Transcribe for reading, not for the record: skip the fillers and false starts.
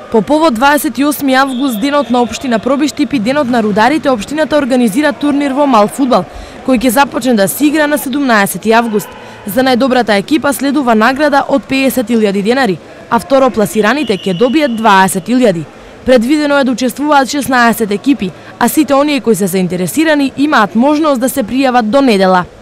По повод 28 август, денот на општина Пробиштип и денот на рударите, општината организира турнир во мал фудбал, кој ќе започне да се игра на 17 август. За најдобрата екипа следува награда од 50.000 денари, а второпласираните ќе добијат 20.000. Предвидено е да учествуваат 16 екипи, а сите оние кои се заинтересирани имаат можност да се пријават до недела.